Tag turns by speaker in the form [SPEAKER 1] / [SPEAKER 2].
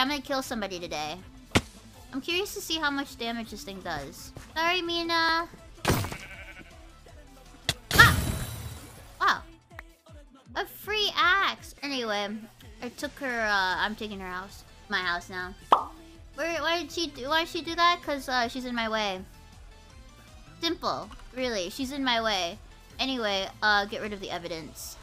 [SPEAKER 1] I'm gonna kill somebody today. I'm curious to see how much damage this thing does. Sorry, Mina. Ah! Wow. A free axe. Anyway, I took her, I'm taking her house. My house now. Why did she do that? Cause, she's in my way. Simple. Really, she's in my way. Anyway, get rid of the evidence.